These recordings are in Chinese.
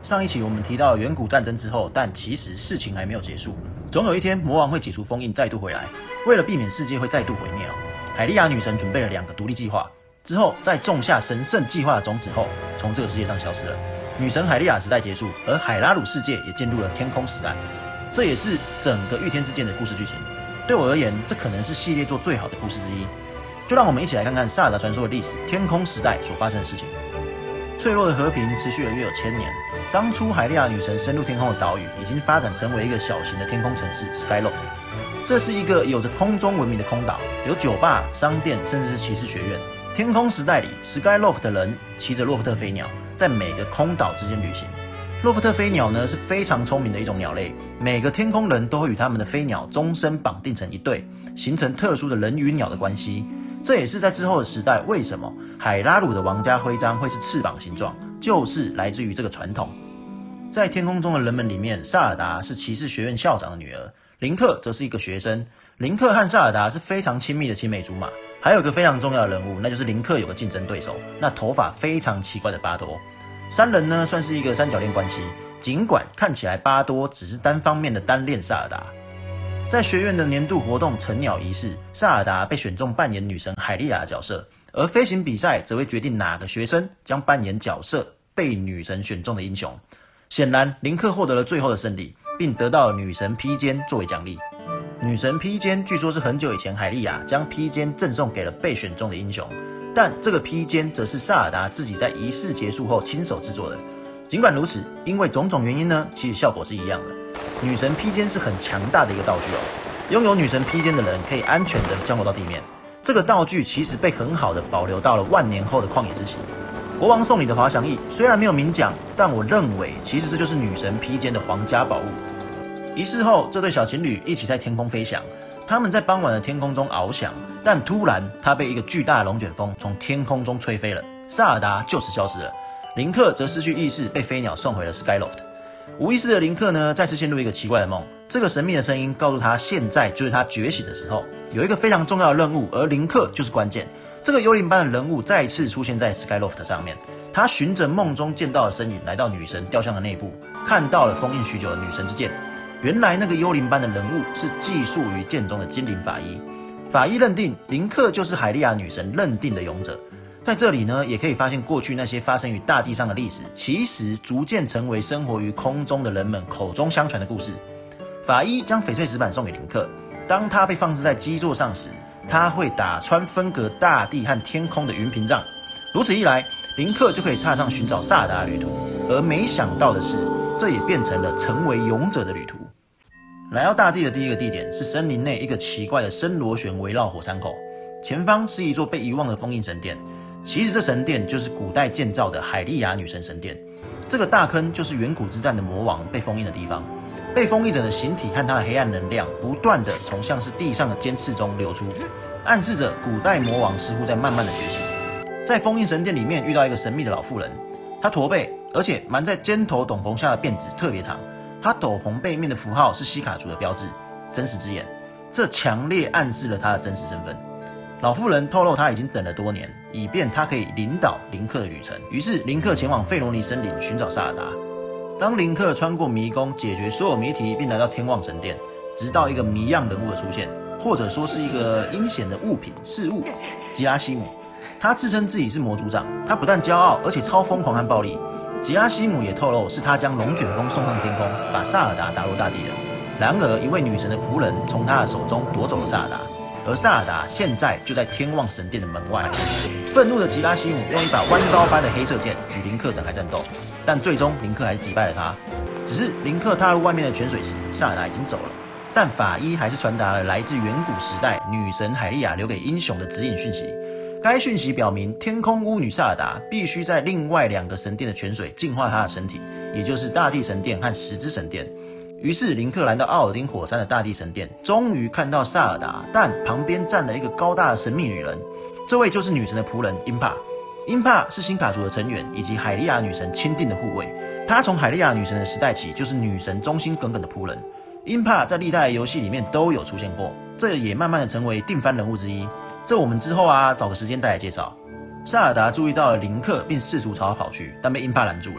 上一期我们提到远古战争之后，但其实事情还没有结束。总有一天，魔王会解除封印，再度回来。为了避免世界会再度毁灭海莉亚女神准备了2个独立计划。之后，在种下神圣计划的种子后，从这个世界上消失了。女神海莉亚时代结束，而海拉鲁世界也进入了天空时代。这也是整个御天之剑的故事剧情。对我而言，这可能是系列做最好的故事之一。就让我们一起来看看萨尔达传说的历史——天空时代所发生的事情。脆弱的和平持续了约有1000年。当初海莉亚女神深入天空的岛屿，已经发展成为一个小型的天空城市 Skyloft。这是一个有着空中文明的空岛，有酒吧、商店，甚至是骑士学院。天空时代里 ，Skyloft 的人骑着洛夫特飞鸟，在每个空岛之间旅行。洛夫特飞鸟呢是非常聪明的一种鸟类，每个天空人都会与他们的飞鸟终身绑定成一对，形成特殊的人与鸟的关系。这也是在之后的时代，为什么海拉鲁的王家徽章会是翅膀形状，就是来自于这个传统。在天空中的人们里面，萨尔达是骑士学院校长的女儿，林克则是一个学生。林克和萨尔达是非常亲密的青梅竹马。还有一个非常重要的人物，那就是林克有个竞争对手，那头发非常奇怪的巴多。3人呢算是一个三角恋关系，尽管看起来巴多只是单方面的单恋萨尔达。在学院的年度活动成鸟仪式，萨尔达被选中扮演女神海莉亚的角色，而飞行比赛则会决定哪个学生将扮演角色被女神选中的英雄。显然，林克获得了最后的胜利，并得到了女神披肩作为奖励。女神披肩据说是很久以前海莉亚将披肩赠送给了被选中的英雄，但这个披肩则是萨尔达自己在仪式结束后亲手制作的。尽管如此，因为种种原因呢，其实效果是一样的。女神披肩是很强大的一个道具哦，拥有女神披肩的人可以安全的降落到地面。这个道具其实被很好的保留到了万年后的旷野之息。国王送礼的滑翔翼虽然没有明讲，但我认为其实这就是女神披肩的皇家宝物。仪式后，这对小情侣一起在天空飞翔，他们在傍晚的天空中翱翔，但突然他被一个巨大的龙卷风从天空中吹飞了，萨尔达就此消失了。林克则失去意识，被飞鸟送回了 Skyloft。无意识的林克呢，再次陷入一个奇怪的梦。这个神秘的声音告诉他，现在就是他觉醒的时候，有一个非常重要的任务，而林克就是关键。这个幽灵般的人物再次出现在 Skyloft 上面，他循着梦中见到的身影，来到女神雕像的内部，看到了封印许久的女神之剑。原来那个幽灵般的人物是寄宿于剑中的精灵法医。法医认定林克就是海莉亚女神认定的勇者。在这里呢，也可以发现过去那些发生于大地上的历史，其实逐渐成为生活于空中的人们口中相传的故事。法医将翡翠石板送给林克，当他被放置在基座上时，他会打穿分隔大地和天空的云屏障。如此一来，林克就可以踏上寻找萨尔达的旅途。而没想到的是，这也变成了成为勇者的旅途。来到大地的第一个地点是森林内一个奇怪的森螺旋围绕火山口，前方是一座被遗忘的封印神殿。其实这神殿就是古代建造的海莉亚女神神殿。这个大坑就是远古之战的魔王被封印的地方。被封印者的形体和他的黑暗能量不断的从像是地上的尖刺中流出，暗示着古代魔王似乎在慢慢的觉醒。在封印神殿里面遇到一个神秘的老妇人，她驼背，而且瞒在尖头斗篷下的辫子特别长。她斗篷背面的符号是西卡族的标志，真实之眼，这强烈暗示了她的真实身份。老妇人透露她已经等了多年，以便她可以领导林克的旅程。于是林克前往费罗尼森林寻找萨尔达。当林克穿过迷宫，解决所有谜题，并来到天望神殿，直到一个谜样人物的出现，或者说是一个阴险的物品事物——吉拉西姆。他自称自己是魔族长，他不但骄傲，而且超疯狂和暴力。吉拉西姆也透露是他将龙卷风送上天空，把萨尔达打落大地的。然而，一位女神的仆人从他的手中夺走了萨尔达，而萨尔达现在就在天望神殿的门外。愤怒的吉拉西姆用一把弯刀般的黑色剑与林克展开战斗，但最终林克还是击败了他。只是林克踏入外面的泉水时，萨尔达已经走了，但法医还是传达了来自远古时代女神海莉亚留给英雄的指引讯息。该讯息表明，天空巫女萨尔达必须在另外2个神殿的泉水净化她的身体，也就是大地神殿和石之神殿。于是林克来到奥尔丁火山的大地神殿，终于看到萨尔达，但旁边站了一个高大的神秘女人，这位就是女神的仆人英帕。英帕是新卡族的成员，以及海莉亚女神钦定的护卫。她从海莉亚女神的时代起，就是女神忠心耿耿的仆人。英帕在历代游戏里面都有出现过，这也慢慢的成为定番人物之一。这我们之后找个时间再来介绍。萨尔达注意到了林克，并试图朝他跑去，但被英帕拦住了。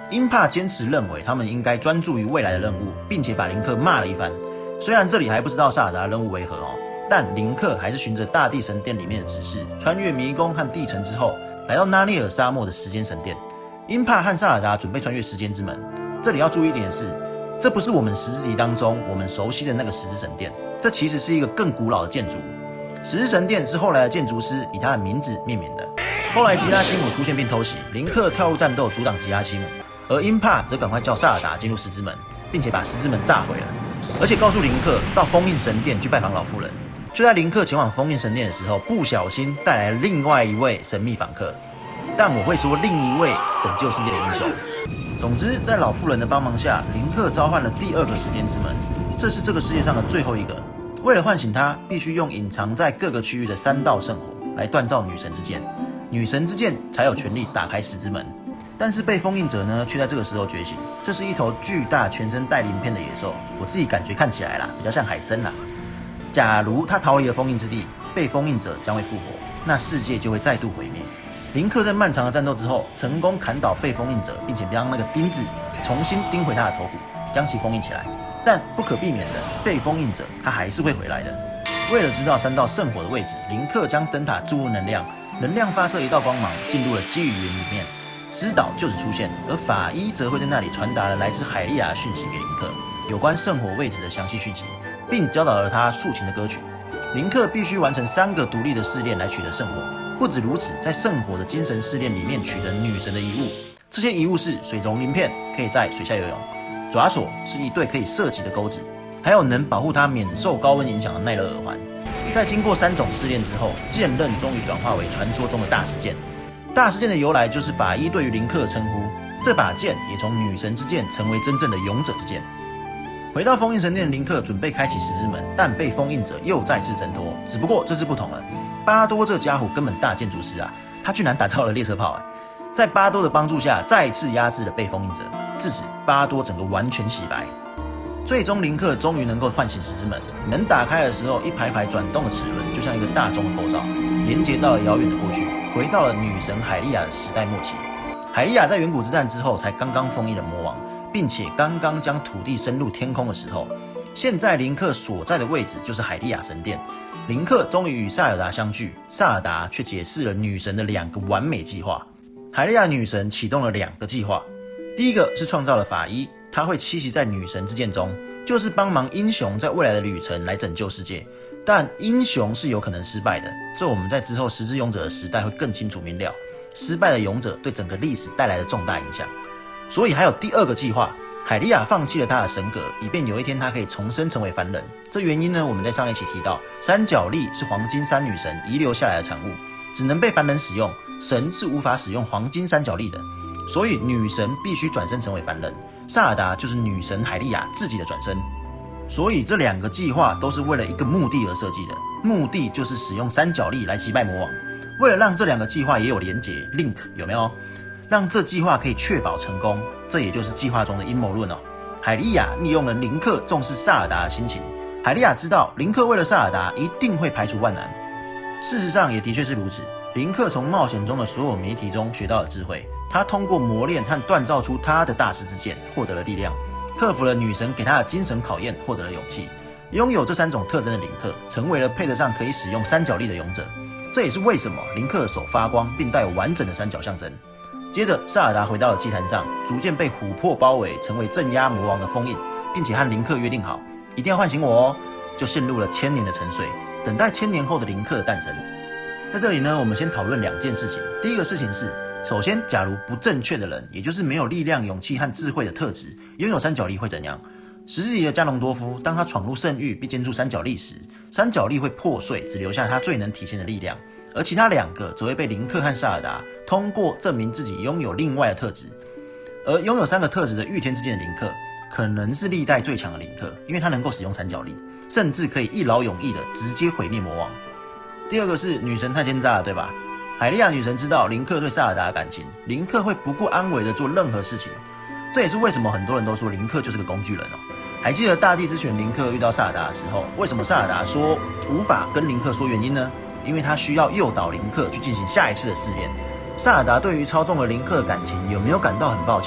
英帕坚持认为他们应该专注于未来的任务，并且把林克骂了一番。虽然这里还不知道萨尔达的任务为何但林克还是循着大地神殿里面的指示，穿越迷宫和地城之后，来到纳涅尔沙漠的时间神殿。英帕和萨尔达准备穿越时间之门。这里要注意一点的是，这不是我们十字敌当中我们熟悉的那个十字神殿，这其实是一个更古老的建筑。十字神殿是后来的建筑师以他的名字命名的。后来吉拉西姆出现并偷袭，林克跳入战斗阻挡吉拉西姆，而英帕则赶快叫萨尔达进入十字门，并且把十字门炸毁了，而且告诉林克到封印神殿去拜访老妇人。就在林克前往封印神殿的时候，不小心带来了另外一位神秘访客，但我会说另一位拯救世界的英雄。总之，在老妇人的帮忙下，林克召唤了第二个时间之门，这是这个世界上的最后一个。为了唤醒他，必须用隐藏在各个区域的3道圣火来锻造女神之剑，女神之剑才有权利打开十之门。但是被封印者呢，却在这个时候觉醒。这是一头巨大、全身带鳞片的野兽，我自己感觉看起来啦，比较像海参啦。假如他逃离了封印之地，被封印者将会复活，那世界就会再度毁灭。林克在漫长的战斗之后，成功砍倒被封印者，并且将那个钉子重新钉回他的头骨，将其封印起来。但不可避免的，被封印者他还是会回来的。为了知道3道圣火的位置，林克将灯塔注入能量，能量发射一道光芒进入了基语云里面，师岛就此出现，而法医则会在那里传达了来自海利亚的讯息给林克，有关圣火位置的详细讯息，并教导了他竖琴的歌曲。林克必须完成3个独立的试炼来取得圣火。不止如此，在圣火的精神试炼里面取得女神的遗物，这些遗物是水溶鳞片，可以在水下游泳；爪索是一对可以射击的钩子，还有能保护他免受高温影响的耐热耳环。在经过3种试炼之后，剑刃终于转化为传说中的大石剑。大石剑的由来就是法医对于林克的称呼，这把剑也从女神之剑成为真正的勇者之剑。回到封印神殿，林克准备开启十之门，但被封印者又再次挣脱。只不过这次不同了，巴多这家伙根本大建筑师啊，他居然打造了列车炮在巴多的帮助下，再次压制了被封印者，至此巴多整个完全洗白。最终林克终于能够唤醒十之门，门打开的时候，一排排转动的齿轮就像一个大钟的构造，连接到了遥远的过去，回到了女神海利亚的时代末期。海利亚在远古之战之后才刚刚封印了魔王，并且刚刚将土地升入天空的时候，现在林克所在的位置就是海利亚神殿。林克终于与萨尔达相聚，萨尔达却解释了女神的2个完美计划。海利亚女神启动了2个计划，第一个是创造了法医，他会栖息在女神之剑中，就是帮忙英雄在未来的旅程来拯救世界。但英雄是有可能失败的，这我们在之后十之勇者的时代会更清楚明了，失败的勇者对整个历史带来的重大影响。所以还有第2个计划，海利亚放弃了他的神格，以便有一天他可以重生成为凡人。这原因呢，我们在上一期提到，三角力是黄金三女神遗留下来的产物，只能被凡人使用，神是无法使用黄金三角力的，所以女神必须转生成为凡人。萨尔达就是女神海利亚自己的转身。所以这2个计划都是为了一个目的而设计的，目的就是使用三角力来击败魔王。为了让这2个计划也有连结 link 有没有？让这计划可以确保成功，这也就是计划中的阴谋论哦。海利亚利用了林克重视萨尔达的心情，海利亚知道林克为了萨尔达一定会排除万难。事实上也的确是如此，林克从冒险中的所有谜题中学到了智慧，他通过磨练和锻造出他的大师之剑，获得了力量，克服了女神给他的精神考验，获得了勇气。拥有这3种特征的林克，成为了配得上可以使用三角力的勇者。这也是为什么林克的手发光，并带有完整的三角象征。接着，萨尔达回到了祭坛上，逐渐被琥珀包围，成为镇压魔王的封印，并且和林克约定好，一定要唤醒我哦，就陷入了1000年的沉睡，等待1000年后的林克的诞生。在这里呢，我们先讨论2件事情。第一个事情是，首先，假如不正确的人，也就是没有力量、勇气和智慧的特质，拥有三角力会怎样？十字里的加农多夫，当他闯入圣域并建筑三角力时，三角力会破碎，只留下他最能体现的力量。而其他2个则会被林克和萨尔达通过证明自己拥有另外的特质。而拥有3个特质的御天之剑的林克，可能是历代最强的林克，因为他能够使用三角力，甚至可以一劳永逸的直接毁灭魔王。第2个是女神太奸诈了，对吧？海利亚女神知道林克对萨尔达的感情，林克会不顾安危的做任何事情。这也是为什么很多人都说林克就是个工具人哦。还记得大地之拳林克遇到萨尔达的时候，为什么萨尔达说无法跟林克说原因呢？因为他需要诱导林克去进行下一次的试炼。萨尔达对于操纵了林克的感情有没有感到很抱歉？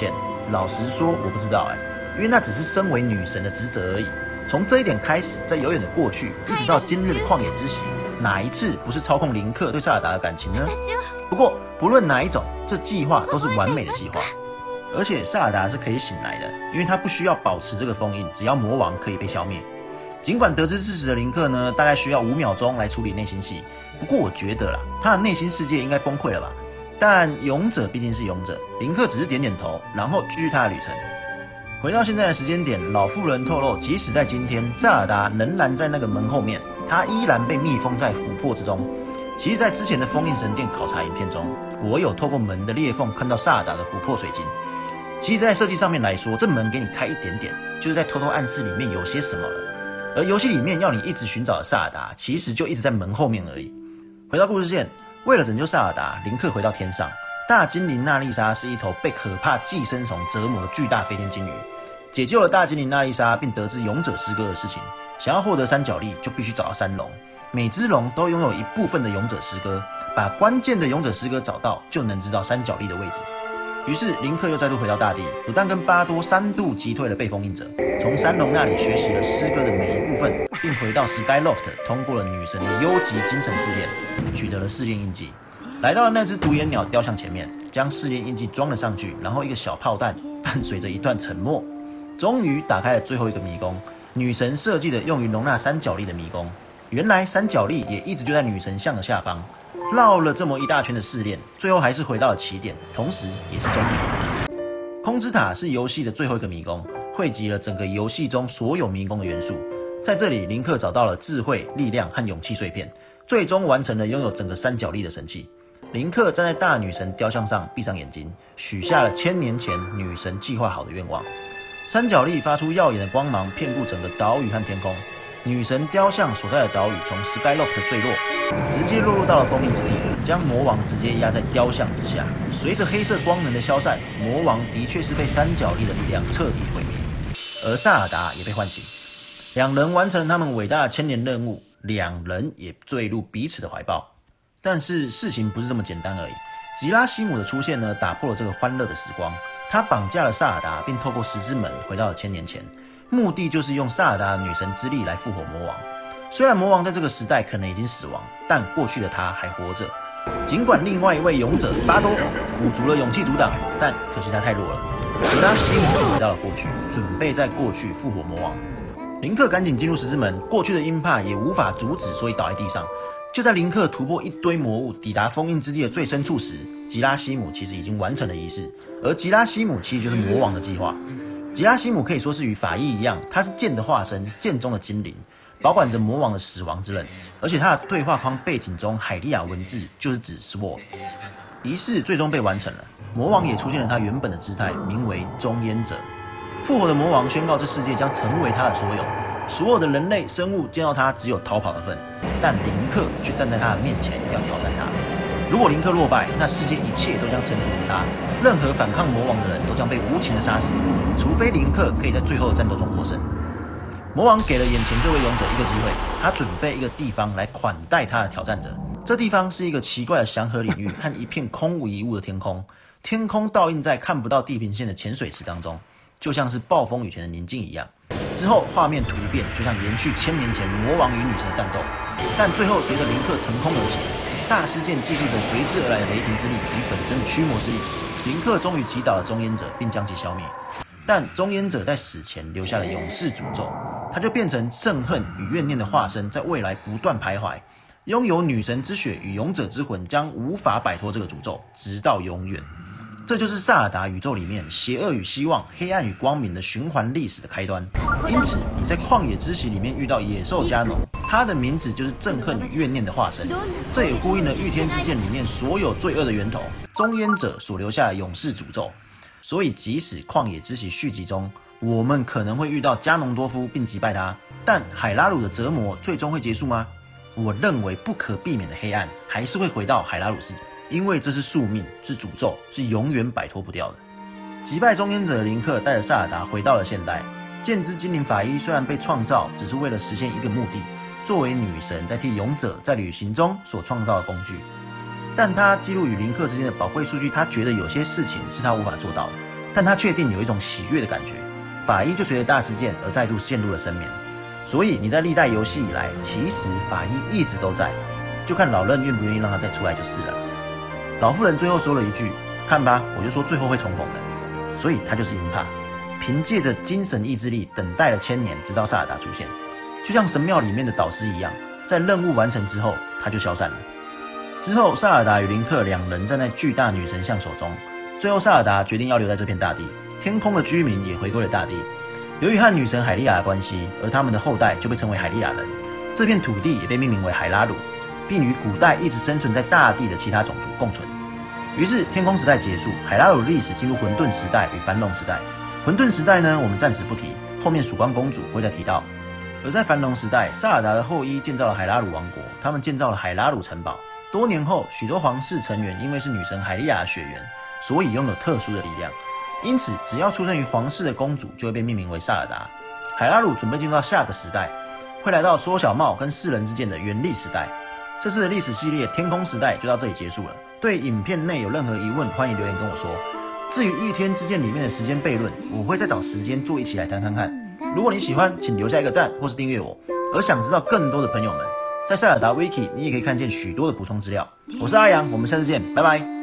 老实说我不知道因为那只是身为女神的职责而已。从这一点开始，在遥远的过去，一直到今日的旷野之息，哪一次不是操控林克对萨尔达的感情呢？不过不论哪一种，这计划都是完美的计划。而且萨尔达是可以醒来的，因为他不需要保持这个封印，只要魔王可以被消灭。尽管得知事实的林克呢，大概需要5秒钟来处理内心戏，不过我觉得啦，他的内心世界应该崩溃了吧。但勇者毕竟是勇者，林克只是点点头，然后继续他的旅程。回到现在的时间点，老妇人透露，即使在今天，萨尔达仍然在那个门后面，他依然被密封在琥珀之中。其实，在之前的封印神殿考察影片中，我有透过门的裂缝看到萨尔达的琥珀水晶。其实，在设计上面来说，这门给你开一点点，就是在偷偷暗示里面有些什么了。而游戏里面要你一直寻找的萨尔达，其实就一直在门后面而已。回到故事线，为了拯救萨尔达，林克回到天上。大精灵娜丽莎是一头被可怕寄生虫折磨的巨大飞天鲸鱼，解救了大精灵娜丽莎，并得知勇者诗歌的事情。想要获得三角力，就必须找到3龙，每只龙都拥有一部分的勇者诗歌，把关键的勇者诗歌找到，就能知道三角力的位置。于是林克又再度回到大地，不但跟巴多3度击退了被封印者，从3龙那里学习了诗歌的每一部分，并回到 Skyloft 通过了女神的优级精神试炼，取得了试炼印记。来到了那只独眼鸟雕像前面，将试炼印记装了上去，然后一个小炮弹伴随着一段沉默，终于打开了最后一个迷宫，女神设计的用于容纳三角力的迷宫。原来三角力也一直就在女神像的下方。绕了这么一大圈的试炼，最后还是回到了起点，同时也是终点。空之塔是游戏的最后一个迷宫，汇集了整个游戏中所有迷宫的元素。在这里，林克找到了智慧、力量和勇气碎片，最终完成了拥有整个三角力的神器。林克站在大女神雕像上，闭上眼睛，许下了1000年前女神计划好的愿望。三角力发出耀眼的光芒，遍布整个岛屿和天空。女神雕像所在的岛屿从 Skyloft 坠落，直接落入到了封印之地，将魔王直接压在雕像之下。随着黑色光能的消散，魔王的确是被三角力的力量彻底毁灭，而萨尔达也被唤醒。两人完成了他们伟大的1000年任务，两人也坠入彼此的怀抱。但是事情不是这么简单而已。吉拉西姆的出现呢，打破了这个欢乐的时光。他绑架了萨尔达，并透过10之门回到了1000年前，目的就是用萨尔达的女神之力来复活魔王。虽然魔王在这个时代可能已经死亡，但过去的他还活着。尽管另外一位勇者巴多鼓足了勇气阻挡，但可惜他太弱了。吉拉西姆回到了过去，准备在过去复活魔王。林克赶紧进入10之门，过去的鹰帕也无法阻止，所以倒在地上。就在林克突破一堆魔物，抵达封印之地的最深处时，吉拉西姆其实已经完成了仪式，而吉拉西姆其实就是魔王的计划。吉拉西姆可以说是与法医一样，他是剑的化身，剑中的精灵，保管着魔王的死亡之刃。而且他的对话框背景中海利亚文字就是指 Sword。仪式最终被完成了，魔王也出现了他原本的姿态，名为中烟者。复活的魔王宣告这世界将成为他的所有，所有的人类生物见到他只有逃跑的份，但林克却站在他的面前要挑战他。如果林克落败，那世界一切都将臣服于他，任何反抗魔王的人都将被无情的杀死，除非林克可以在最后的战斗中获胜。魔王给了眼前这位勇者一个机会，他准备一个地方来款待他的挑战者。这地方是一个奇怪的祥和领域和一片空无一物的天空，天空倒映在看不到地平线的浅水池当中，就像是暴风雨前的宁静一样。之后画面突变，就像延续1000年前魔王与女神的战斗，但最后随着林克腾空而起，大事件记述着随之而来的雷霆之力与本身的驱魔之力，林克终于击倒了中烟者，并将其消灭。但中烟者在死前留下了勇士诅咒，他就变成憎恨与怨念的化身，在未来不断徘徊。拥有女神之血与勇者之魂将无法摆脱这个诅咒，直到永远。这就是萨尔达宇宙里面邪恶与希望、黑暗与光明的循环历史的开端。因此，你在旷野之息里面遇到野兽加农，他的名字就是憎恨与怨念的化身。这也呼应了御天之剑里面所有罪恶的源头——中烟者所留下的勇士诅咒。所以，即使旷野之息续集中，我们可能会遇到加农多夫并击败他，但海拉鲁的折磨最终会结束吗？我认为不可避免的黑暗还是会回到海拉鲁世界。因为这是宿命，是诅咒，是永远摆脱不掉的。击败中烟者的林克带着萨尔达回到了现代。剑之精灵法医虽然被创造只是为了实现一个目的，作为女神在替勇者在旅行中所创造的工具，但他记录与林克之间的宝贵数据，他觉得有些事情是他无法做到的， 但他确定有一种喜悦的感觉，法医就随着大事件而再度陷入了深眠。所以你在历代游戏以来，其实法医一直都在，就看老任愿不愿意让他再出来就是了。老妇人最后说了一句：“看吧，我就说最后会重逢的。”所以他就是英帕，凭借着精神意志力等待了1000年，直到萨尔达出现，就像神庙里面的导师一样，在任务完成之后，他就消散了。之后，萨尔达与林克2人站在巨大女神像手中，最后萨尔达决定要留在这片大地，天空的居民也回归了大地。由于和女神海莉亚的关系，而他们的后代就被称为海莉亚人，这片土地也被命名为海拉鲁，并与古代一直生存在大地的其他种族共存。于是天空时代结束，海拉鲁的历史进入混沌时代与繁荣时代。混沌时代呢，我们暂时不提，后面曙光公主会再提到。而在繁荣时代，萨尔达的后裔建造了海拉鲁王国，他们建造了海拉鲁城堡。多年后，许多皇室成员因为是女神海莉亚的血缘，所以拥有特殊的力量。因此，只要出生于皇室的公主就会被命名为萨尔达。海拉鲁准备进入到下个时代，会来到缩小帽跟世人之间的原力时代。这次的历史系列天空时代就到这里结束了。对影片内有任何疑问，欢迎留言跟我说。至于一天之剑里面的时间悖论，我会再找时间做一起来谈谈看。如果你喜欢，请留下一个赞或是订阅我。而想知道更多的朋友们，在塞尔达 Wiki 你也可以看见许多的补充资料。我是阿阳，我们下次见，拜拜。